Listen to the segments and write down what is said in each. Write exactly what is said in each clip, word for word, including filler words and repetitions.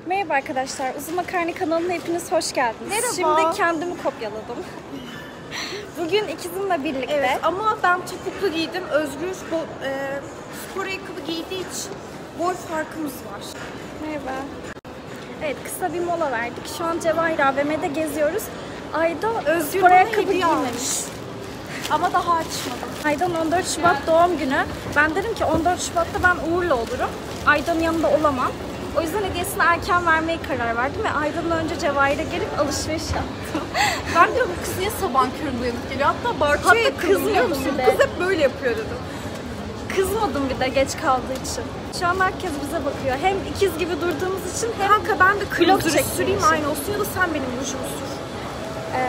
Merhaba arkadaşlar, Uzun Makarna kanalına hepiniz hoş geldiniz. Merhaba. Şimdi kendimi kopyaladım. Bugün ikizimle birlikte. Evet ama ben topuklu giydim. Özgür bo- e, spor ayakkabı giydiği için boy farkımız var. Merhaba. Evet, kısa bir mola verdik. Şu an Cevahir A V M'de geziyoruz. Ayda Özgür spor bana ayakkabı hediye giymemiş. Ama daha açmadım. Aydan on dört Şubat doğum günü. Ben dedim ki on dört Şubat'ta ben Uğur'la olurum. Aydan'ın yanında olamam. O yüzden hediyesini erken vermeye karar verdim ve Aydan'dan önce Cevahir'e gelip alışveriş yaptım. Ben diyorum kız niye sabah köründe uyanıp geliyor? Hatta Bartu'ya Hatta yakınım biliyor kızmadım musun? bile. Kız hep böyle yapıyor dedim. Kızmadım bir de geç kaldığı için. Şu an herkes bize bakıyor. Hem ikiz gibi durduğumuz için hem Kanka ben de vlog kırmızı çektiğim süreyim için. aynı olsun ya da sen benim rujumu sür. Ee,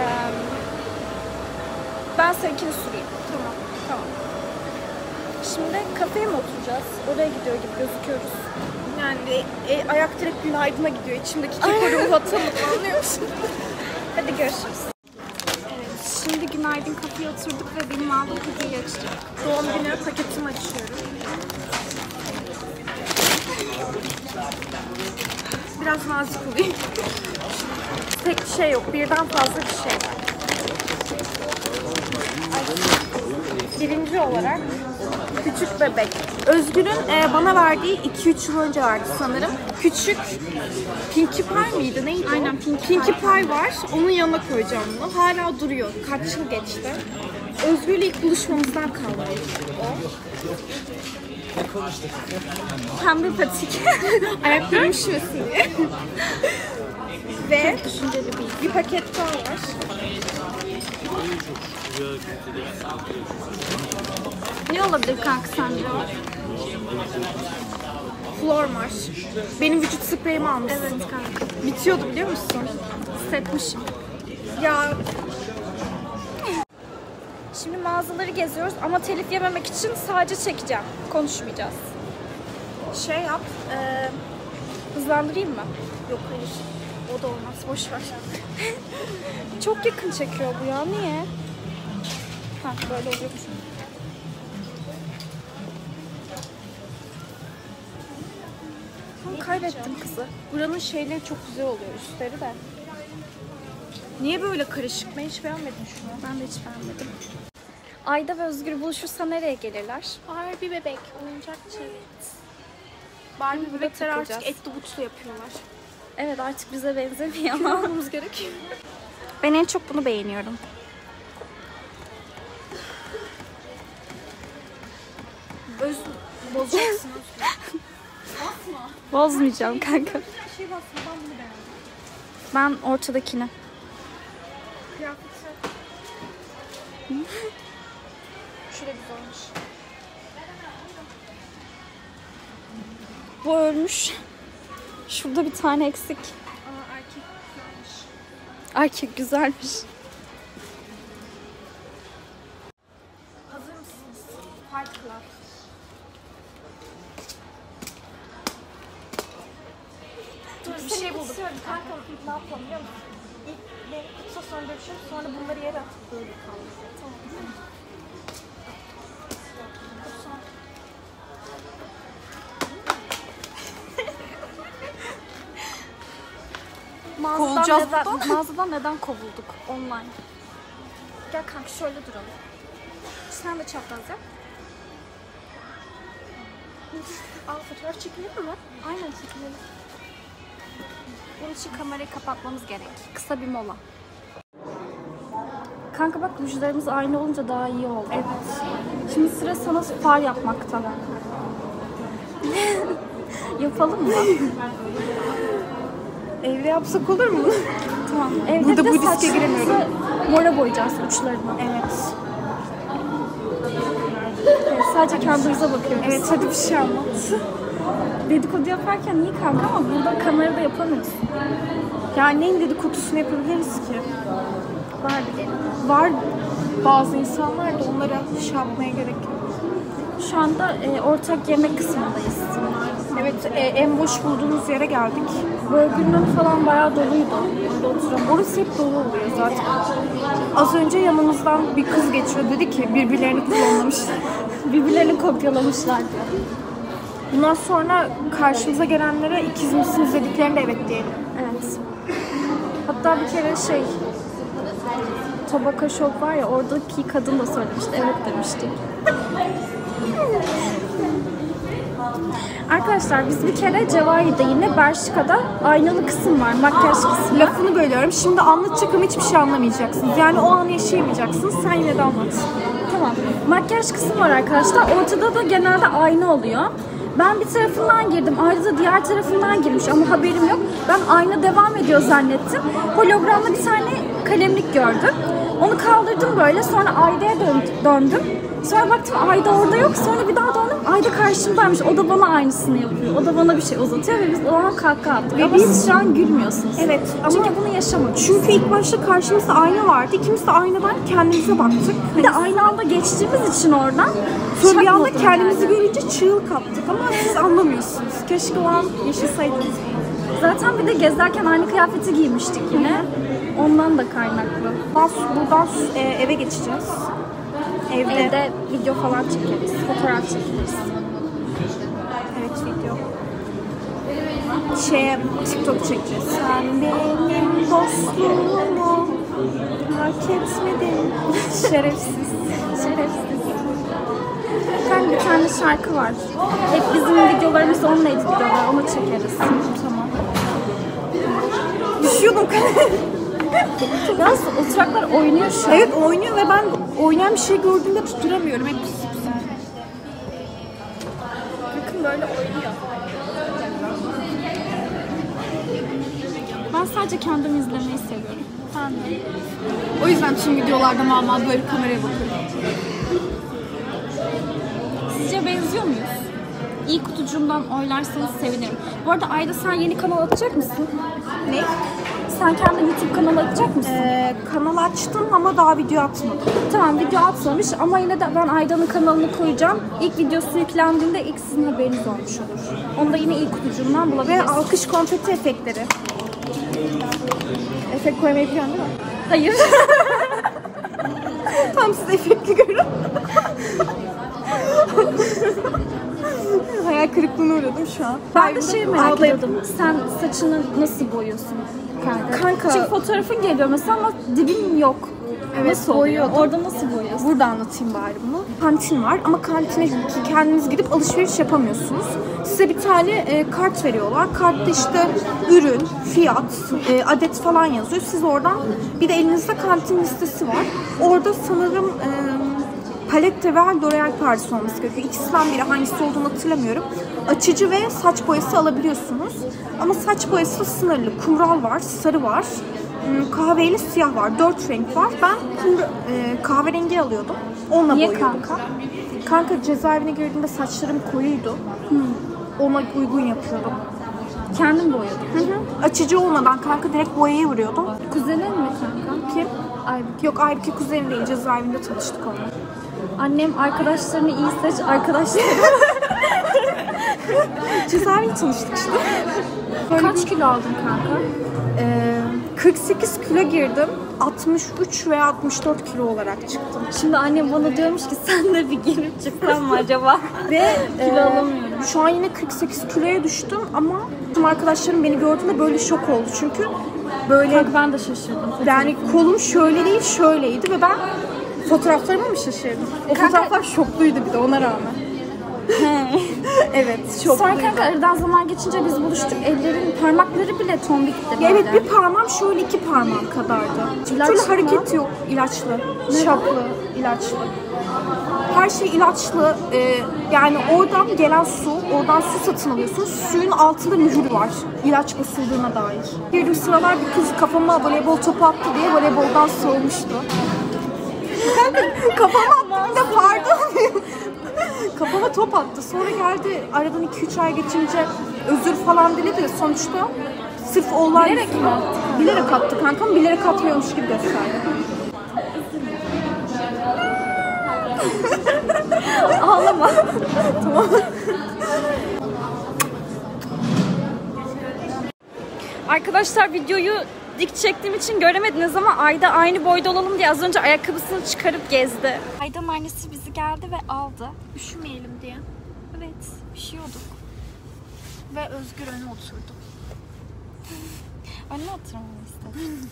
ben seninkini süreyim. Tamam. Tamam. Şimdi kafeye mi oturacağız? Oraya gidiyor gibi gözüküyoruz. Yani e, ayak direkt günaydına gidiyor. İçimdeki kekoru atalım anlıyor musun? Hadi görüşürüz. Evet, şimdi günaydın kafeye oturduk ve benim aldığım hediyeyi açacağım. Doğum günü paketimi açıyorum. Biraz nazik olayım. Tek bir şey yok. Birden fazla bir şey var. Birinci olarak küçük bebek. Özgür'ün e, bana verdiği iki üç yıl önce verdi sanırım. Küçük Pinkie Pie miydi? Neydi Aynen, o? Pinkie Pinkie Pie var. Onun yanına koyacağım bunu. Hala duruyor. Kaç yıl geçti. Özgür'le ilk buluşmamızdan kaldı o. Pembe patik. Ayaklarım üşümesin diye. Ve Düşünceli bir. bir paket daha var. Ne olabilir kanka sence o? Flormar. Benim vücut spreyimi almışsın. Evet kanka. Bitiyordu biliyor musun? Hissetmişim. Ya Şimdi mağazaları geziyoruz ama telif yememek için sadece çekeceğim. Konuşmayacağız. şey yap. E, Hızlandırayım mı? yok hayır. O da olmaz. Boş ver. Çok yakın çekiyor bu ya. Niye? Ha böyle oluyormuş. Tam kaybettim kızı. Buranın şeyleri çok güzel oluyor üstleri de. Niye böyle karışık? Ben hiç beğenmedim şunu. Ben de hiç beğenmedim. Ayda ve Özgür buluşursa nereye gelirler? Barbie bebek. Oyuncakçı. Barbie Burada bebekler artık takılacağız. etli butlu yapıyorlar. Evet artık bize benzemiyor Ne ama. almamız gerekiyor? Ben en çok bunu beğeniyorum. Öz bozacaksın. Bozmayacağım kanka. Bir şey bassın ben bunu beğendim. Ben ortadakini. Kıyafeti. Şurada güzelmiş. Bu ölmüş. Şurada bir tane eksik. Aa erkek güzelmiş. Erkek güzelmiş. Hazır mısınız? Fight Club. Dur bir şey buldum. Kanka ne yapalım biliyor musun? İlk beni kutsa sonra dövüşelim sonra bunları yere atıp böyle kaldı. Tamam. Mağazadan Kovulacağız neden, buradan. mağazadan neden kovulduk online? Gel kanka şöyle duralım. Sen de çapraz yap. Al fotoğraf çekilir mi? Aynen çekilelim. Bunun için kamerayı kapatmamız gerek. Kısa bir mola. Kanka bak rujlarımız aynı olunca daha iyi oldu. Evet. Şimdi sıra sana far yapmakta. Yapalım mı? Evde yapsak olur mu? Tamam. Evde Burada de bu riske saçlarımızı giremiyorum. mora boyayacağız uçlarını. Evet. Evet, sadece kendimize bakıyoruz. Evet hadi bir şey anlat. Dedikodu yaparken iyi kanka ama burada kamerada yapamıyoruz. Yani neyin dedikodusunu yapabiliriz ki? Var bir Var bazı insanlar da onlara şey yapmaya gerek yok. Şu anda e, ortak yemek kısmındayız. Evet e, en boş bulduğumuz yere geldik. Burger'ın falan bayağı doluydu. Orada oturan. Orası hep dolu oluyor zaten. Az önce yanımızdan bir kız geçiyor dedi ki birbirlerini klonlamışlar. Birbirlerini kopyalamışlar diyor. Bundan sonra karşımıza gelenlere ikiz misiniz dediklerinde evet diyelim. Evet. Hatta bir kere şey, Tobacco Shop var ya, oradaki kadın da söylemişti. Evet demiştik. Arkadaşlar biz bir kere Cevahir'de yine Bershka'da aynalı kısım var, makyaj kısmı. Lafını bölüyorum. Şimdi anlatacak ama hiçbir şey anlamayacaksınız. Yani o anı yaşayamayacaksınız. Sen yine de anlat. Tamam. Makyaj kısmı var arkadaşlar. Ortada da genelde ayna oluyor. Ben bir tarafından girdim. Ayda da diğer tarafından girmiş ama haberim yok. Ben ayna devam ediyor zannettim. Hologramda bir tane kalemlik gördüm. Onu kaldırdım böyle. Sonra Ayda'ya döndüm. Sonra baktım Ayda orada yok. Sonra bir daha döndüm. Ayda karşımdaymış. O da bana aynısını yapıyor. O da bana bir şey uzatıyor ve biz o an kahkaha attık. Ve biz şu an gülmüyorsunuz. Evet. Ama çünkü bunu yaşamadık. Çünkü ilk başta karşımızda ayna vardı. İkimiz de aynadan kendimize baktık. Bir de aynı anda geçtiğimiz için oradan Sonra bir anda çakmadım kendimizi yani. görünce çığlık attık ama siz anlamıyorsunuz. Keşke o an yaşasaydınız. Zaten bir de gezerken aynı kıyafeti giymiştik yine. Ondan da kaynaklı. Buradan e, eve geçeceğiz. Evde. Evde video falan çekeriz, fotoğraf çekeriz. Evet, video. Şeye, TikTok çekeceğiz. Sen benim dostluğumu hak etmedin. Şerefsiz. Şerefsiz. Kanka bir tane şarkı var. Hep bizim videolarımız onunla editliyorlar. Onu çekeriz. Tamam. Düşüyordum kanka. Yalnız oturaklar oynuyor şu an. Evet oynuyor ve ben oynayan bir şey gördüğümde tutturamıyorum. Hep pis pis. Bakın böyle oynuyor. Ben sadece kendimi izlemeyi seviyorum. Ben de. O yüzden tüm videolarda mal mal böyle kameraya bakıyorum. Sizce benziyor muyuz? İyi kutucuğumdan oylarsanız sevinirim. Bu arada Ayda sen yeni kanal açacak mısın? Ne? Sen kendi YouTube kanalı açacak mısın? Ee, kanal açtım ama daha video atmadım. Tamam, video atmamış ama yine de ben Ayda'nın kanalını koyacağım. İlk videosu yüklendiğinde ilk sizin haberiniz olmuş olur. Onu da yine iyi kutucuğumdan Ve bulabilirsiniz. alkış konfeti efektleri. Efekt koymayı biliyorsun değil mi? Hayır. Tam siz efektli görün. Hayal kırıklığına uğradım şu an. Ben de şey merak Ağlayıp- ediyordum. Sen saçını nasıl boyuyorsun kanka? Kanka- Çünkü fotoğrafın geliyor mesela ama dibin yok. Evet, Nasıl oluyor? boyuyordum. Orada nasıl boyuyorsun? Burada anlatayım bari bunu. Kantin var ama kantine kendiniz gidip alışveriş yapamıyorsunuz. Size bir tane e, kart veriyorlar. Kartta işte ürün, fiyat, e, adet falan yazıyor. Siz oradan bir de elinizde kantin listesi var. Orada sanırım e, palette ve L'Oreal Paris olması gerekiyor. İkisinden biri, hangisi olduğunu hatırlamıyorum. Açıcı ve saç boyası alabiliyorsunuz. Ama saç boyası da sınırlı. Kumral var, sarı var. Kahveyle siyah var. Dört renk var. Ben kumru, e, kahverengi alıyordum. Onunla Niye boyuyordum. kanka? Kanka cezaevine girdiğimde saçlarım koyuydu. Hmm. Ona uygun yapıyordum. Kendin boyadın. Hı hı. Açıcı olmadan kanka direkt boyaya vuruyordum. Kuzenin mi kanka? Kim? Aybüke. Yok Aybüke kuzenim değil. Cezaevinde tanıştık onunla. Annem arkadaşlarını iyi seç, arkadaşları. Cezaevinde tanıştık işte. Kaç kilo aldın kanka? Ee, kırk sekiz kilo girdim. altmış üç veya altmış dört kilo olarak çıktım. Şimdi annem bana diyormuş ki sen de bir girip çıksan mı acaba? Ve Kilo e, alamıyorum. şu an yine kırk sekiz kiloya düştüm ama tüm arkadaşlarım beni gördüğünde böyle şok oldu. Çünkü böyle Kanka ben de şaşırdım. yani kolum şöyle değil şöyleydi ve ben fotoğraflarıma mı şaşırdım? O Kanka- fotoğraflar şokluydu bir de ona rağmen. Evet, Sonra şokluydu. kanka aradan zaman geçince biz buluştuk. Ellerin parmakları bile tombikti Ya evet, böyle. bir parmağım şöyle iki parmağım kadardı. İlaçlı Şöyle hareket mı? yok. İlaçlı. Şaplı. ilaçlı. Her şey ilaçlı. Ee, yani oradan gelen su, oradan su satın alıyorsunuz. Suyun altında mühür var. İlaç basıldığına dair. Bir sıralar bir kız kafama voleybol topu attı diye voleyboldan soğumuştu. Kanka kafama attı. Pardon. Kafama top attı. Sonra geldi aradan iki üç ay geçince özür falan diledi. Sonuçta sırf o olay Bilerek mi attı? Bilerek attı kankam. Bilerek atmıyormuş gibi gösterdi. Ağlama. Tamam. Arkadaşlar videoyu dik çektiğim için göremediniz ama Ayda aynı boyda olalım diye az önce ayakkabısını çıkarıp gezdi. Ayda'nın annesi bizi geldi ve aldı. Üşümeyelim diye. Evet, üşüyorduk. ve Özgür öne oturdu. Önüne oturmamı istedim.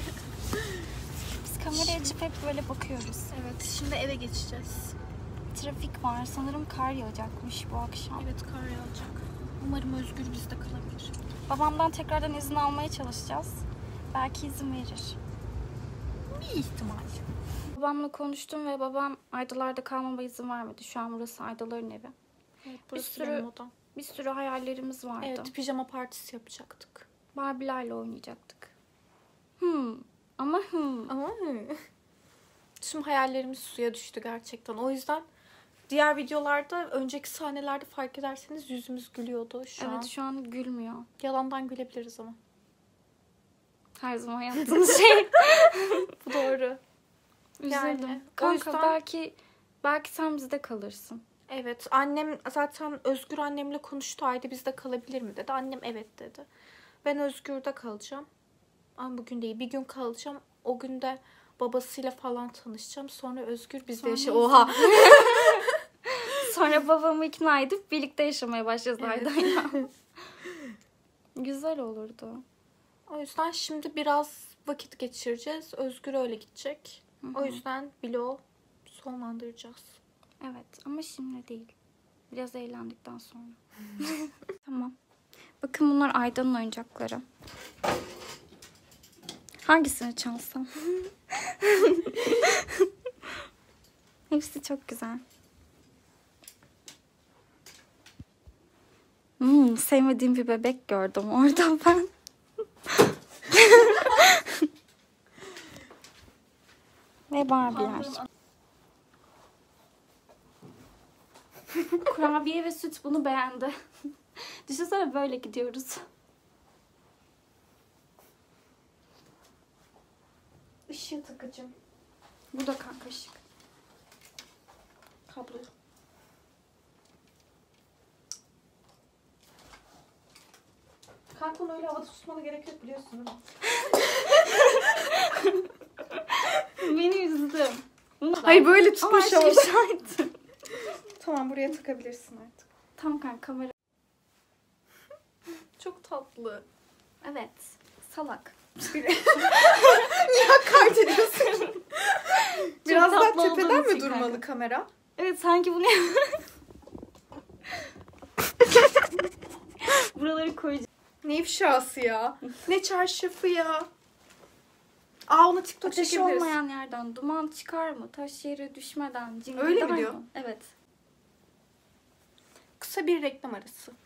Biz kamerayı açıp hep böyle bakıyoruz. Evet, şimdi eve geçeceğiz. Trafik var. Sanırım kar yağacakmış bu akşam. Evet, kar yağacak. Umarım Özgür bizde kalabilir. Babamdan tekrardan izin almaya çalışacağız. Belki izin verir. Bir ihtimal. Babamla konuştum ve babam Aydalar'da kalmama izin vermedi. Şu an burası Aydalar'ın evi. Evet, burası sürü- benim odam. Bir sürü hayallerimiz vardı. Evet, pijama partisi yapacaktık. Barbie'lerle oynayacaktık. Hmm. Ama hmm. Ama tüm hayallerimiz suya düştü gerçekten. O yüzden diğer videolarda, önceki sahnelerde fark ederseniz yüzümüz gülüyordu. Şu Evet an şu an gülmüyor. yalandan gülebiliriz ama. Her zaman yaptığımız şey. Bu doğru. Üzüldüm. Yani, o Kanka yüzden- belki belki sen bizde kalırsın. Evet, annem zaten Özgür annemle konuştu. Ayda bizde kalabilir mi dedi. Annem evet dedi. Ben Özgür'de kalacağım. Ama bugün değil, bir gün kalacağım. O gün de babasıyla falan tanışacağım. Sonra Özgür bizde Sonra yaşayacak. Oha. Sonra babamı ikna edip birlikte yaşamaya başlayacağız Evet. Ayda'yla. Güzel olurdu. O yüzden şimdi biraz vakit geçireceğiz. Özgür öyle gidecek. Hı hı. O yüzden vlogu sonlandıracağız. Evet ama şimdi değil. Biraz eğlendikten sonra. Tamam. Bakın bunlar Ayda'nın oyuncakları. Hangisini çalsam? Hepsi çok güzel. Hmm, sevmediğim bir bebek gördüm orada ben. Ve Barbie'ler. Kurabiye ve süt bunu beğendi. Düşünsene böyle gidiyoruz. Işığı takacağım. Bu da kanka ışık. Kablo. Kanka onu öyle havada tutmana gerek yok, biliyorsun değil mi? Beni üzdüm. Hayır, böyle Ama tutmuş her şey oldu. şahit. Tamam, buraya takabilirsin artık. Tam kanka kamera. Çok tatlı. Evet. Salak. Niye hakaret ediyorsun? Biraz daha tatlı olduğun tepeden mi için durmalı kanka. kamera? Evet sanki bunu buraları koyacağım. Ne ifşası ya? Ne çarşafı ya? Aa, onu TikTok Ateşi çekebiliriz. olmayan yerden duman çıkar mı? Taş yere düşmeden. Öyle mi cingildar diyor? mı? Evet. Kısa bir reklam arası.